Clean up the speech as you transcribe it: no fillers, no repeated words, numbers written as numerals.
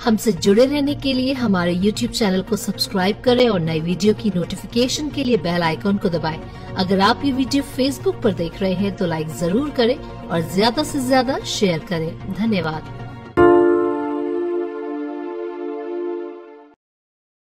हमसे जुड़े रहने के लिए हमारे YouTube चैनल को सब्सक्राइब करें और नई वीडियो की नोटिफिकेशन के लिए बेल आइकॉन को दबाएं। अगर आप ये वीडियो Facebook पर देख रहे हैं तो लाइक जरूर करें और ज्यादा से ज्यादा शेयर करें। धन्यवाद।